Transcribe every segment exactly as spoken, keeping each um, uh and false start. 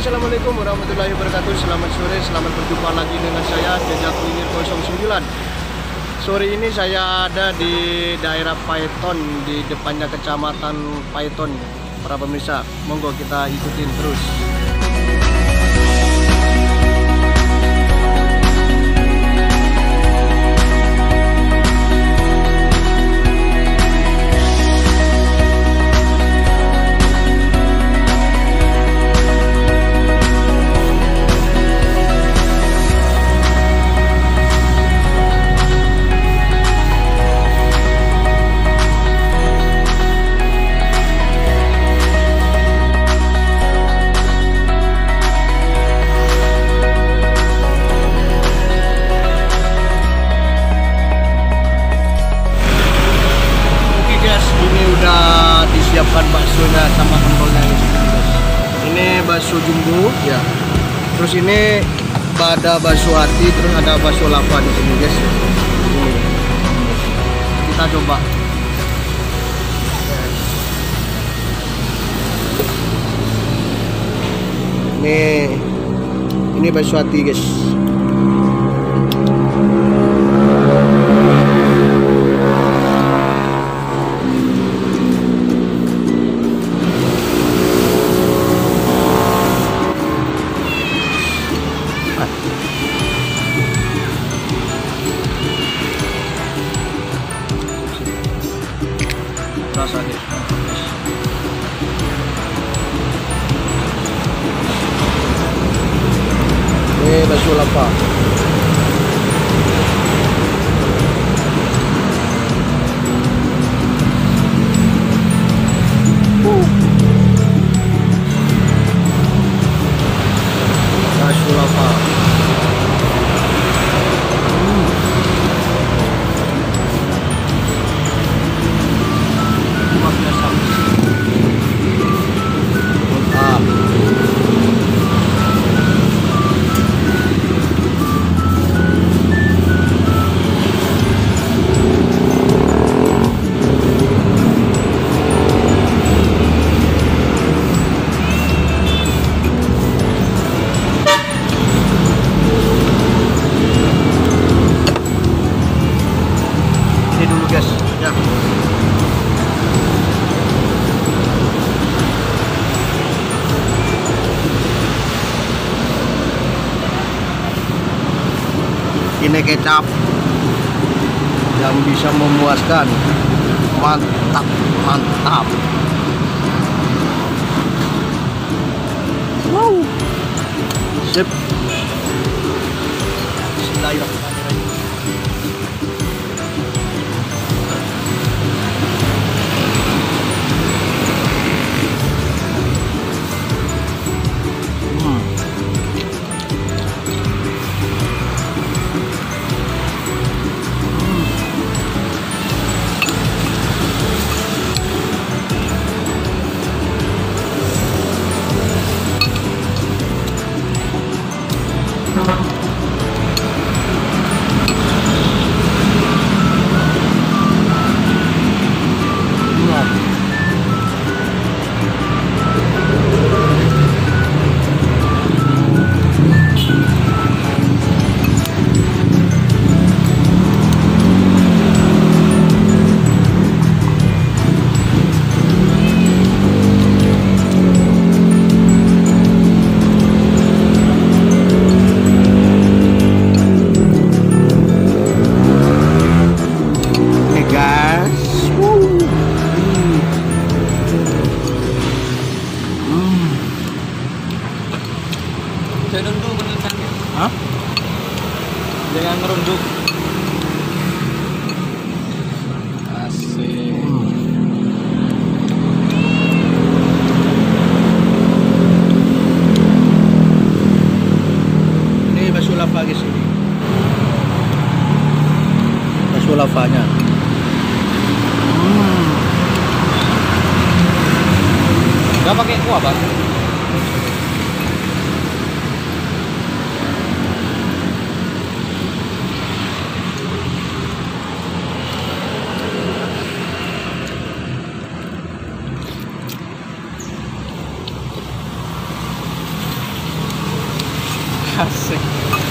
Assalamualaikum warahmatullahi wabarakatuh. Selamat sore, selamat berjumpa lagi dengan saya Jejak Kuliner nol sembilan. Sore ini saya ada di daerah Paiton, di depannya kecamatan Paiton. Para pemirsa, monggo kita ikutin terus. Siapkan baksonya sama kentolnya ini. Ini bakso jumbo ya. Terus ini ada bakso hati, terus ada bakso lava di sini guys. Ini. Kita coba. Ini ini bakso hati guys. Rasa deh. Ini bakso lava. Uh. Bakso lava. Ini kecap yang bisa memuaskan, mantap mantap. Wow, sip. Bismillahirrahmanirrahim. Ngerunduk beneran. Hah? Jangan ngerunduk. Asik. Ini bakso lava guys. Bakso lavanya. Hmm. Gak pakai kuah bang. Asik.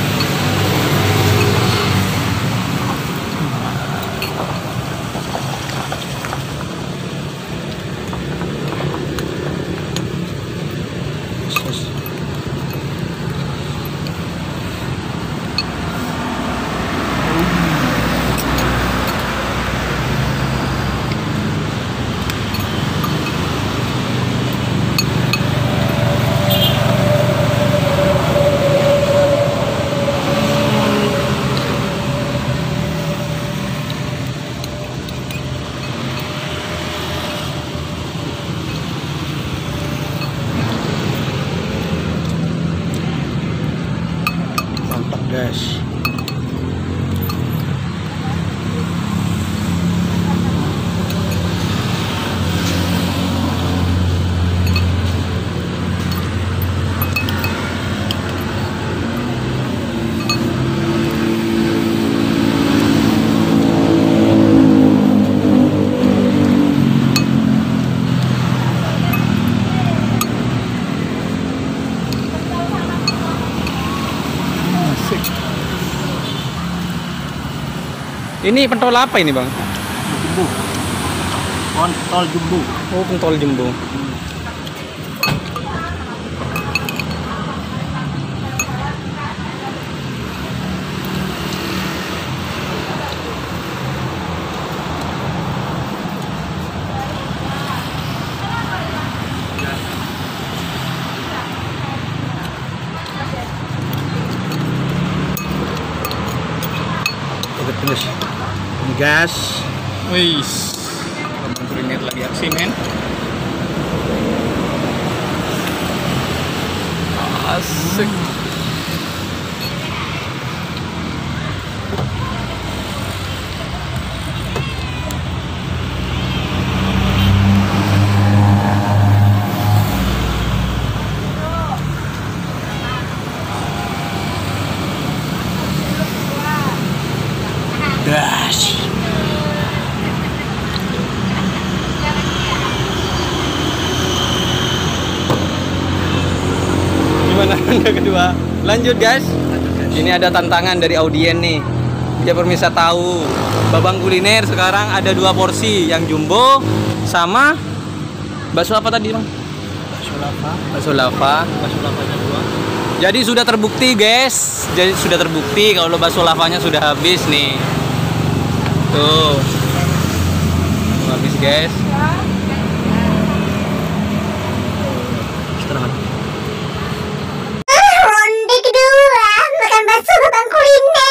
Mantap guys. Ini pentol apa ini, Bang? Jumbo. Kontol jumbo. Oh, pentol jumbo. Oke, finish. Gas. Wih, abang kuliner lagi aksi, men. Asik. Gas. Gimana ronde kedua? Lanjut guys. Ini ada tantangan dari audien nih. Dia pemirsa tahu Babang Kuliner sekarang ada dua porsi, yang jumbo sama bakso apa tadi, Bang? Bakso lava. Bakso lava. Bakso lavanya dua. Jadi sudah terbukti guys. Jadi sudah terbukti kalau bakso lavanya sudah habis nih. Tuh. Habis guys. Istirahat. Ronde kedua makan bakso Babang Kuliner.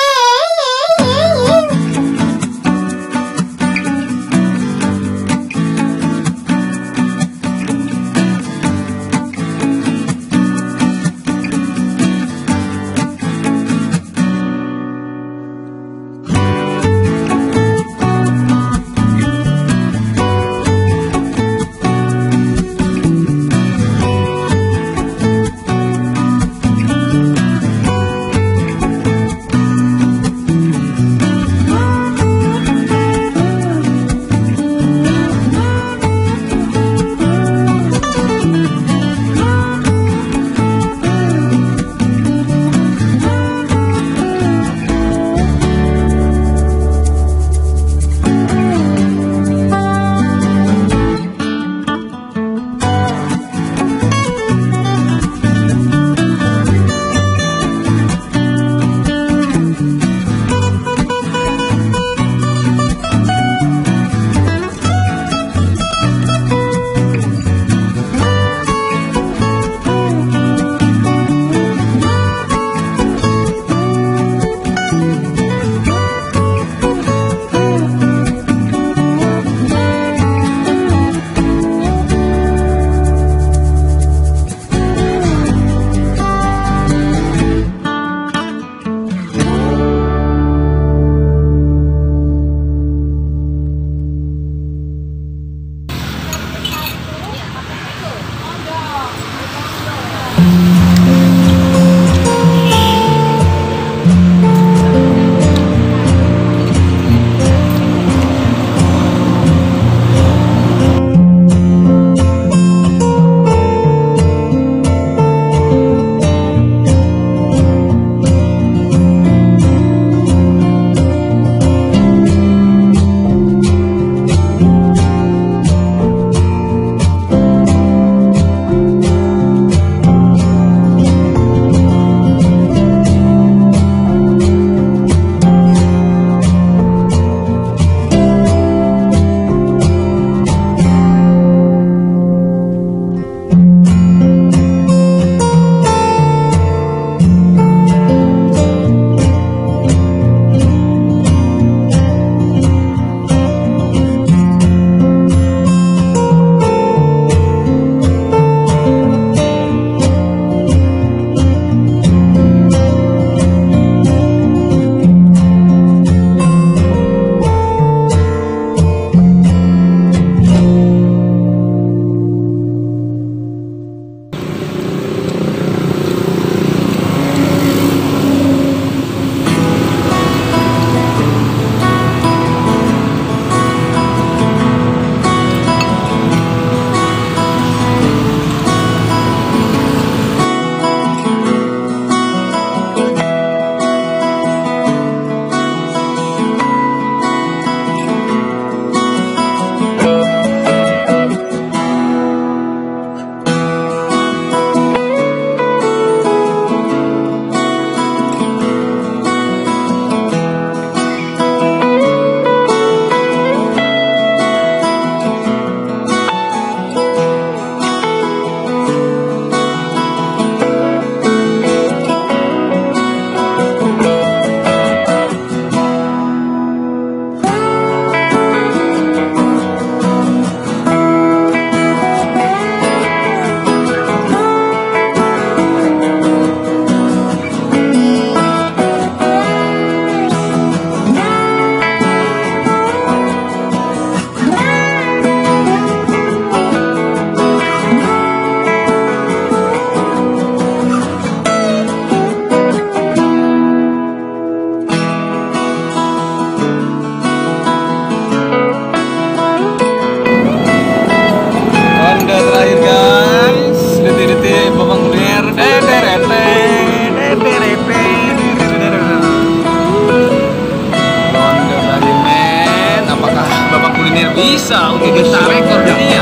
Bisa, oke kita rekor dunia.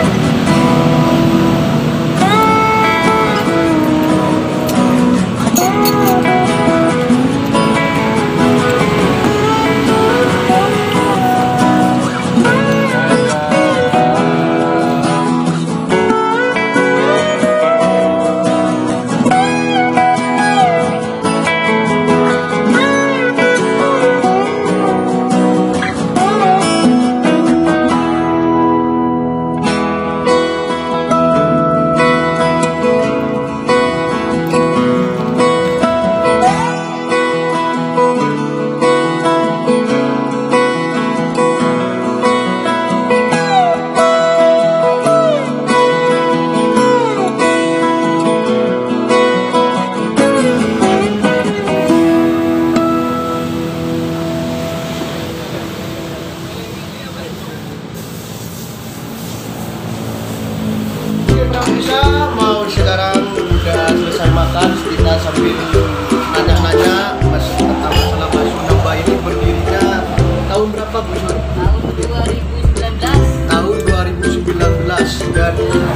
Bisa mau sekarang udah selesai makan, kita sambil nanya-nanya masih tentang masalah bakso nambah ini berdirinya tahun berapa Bu Sur? Tahun dua ribu sembilan belas. Tahun dua ribu sembilan belas. Dan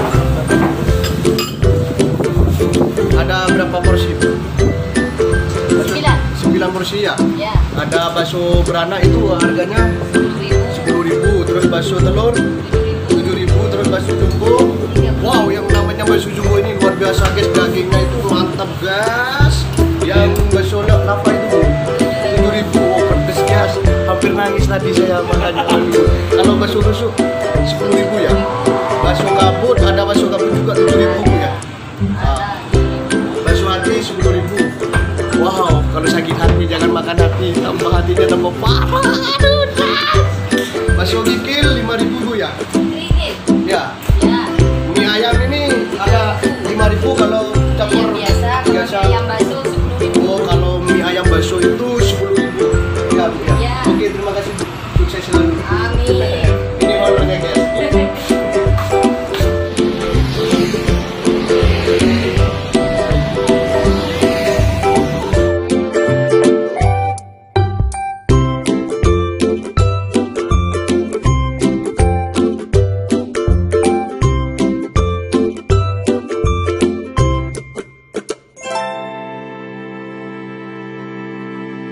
ada berapa porsi Bu? Sembilan. Sembilan porsi ya? Ya. Ada bakso beranak itu harganya sepuluh ribu. sepuluh ribu, terus bakso telur tujuh ribu, terus bakso jumbo. Wow, yang namanya bakso jumbo ini luar biasa guys, dagingnya itu mantap guys. Yang bakso lapa itu tujuh ribu, oh pedes guys, hampir nangis tadi saya makan. Kalau bakso rusuk sepuluh ribu ya. Bakso kabut, ada bakso kabut juga tujuh ribu ya. Nah, bakso hati sepuluh ribu. Wow, kalau sakit hati jangan makan hati, tambah hatinya tambah parah. Aduh, bakso kikil lima ribu ya. Ringgit. Ya. Ya. Mie ayam ini ada lima ribu kalau campur Yang biasa. Kalau biasa. ayam bakso sepuluh ribu. Oh, kalau mie ayam bakso itu sepuluh ribu. Ya, Bu, ya. Ya. Oke, terima kasih Bu. Sukses selalu. Amin. Ini honornya guys.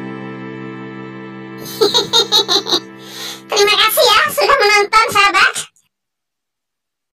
Terima kasih ya sudah menonton sahabat.